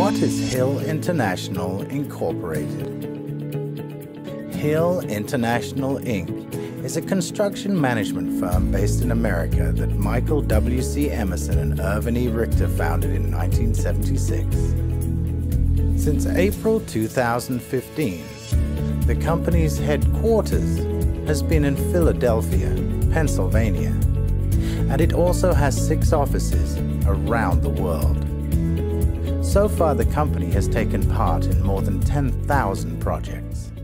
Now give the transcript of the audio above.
What is Hill International Incorporated? Hill International Inc. is a construction management firm based in America that Michael W.C. Emerson and Irvin E. Richter founded in 1976. Since April 2015, the company's headquarters has been in Philadelphia, Pennsylvania, and it also has 6 offices around the world. So far, the company has taken part in more than 10,000 projects.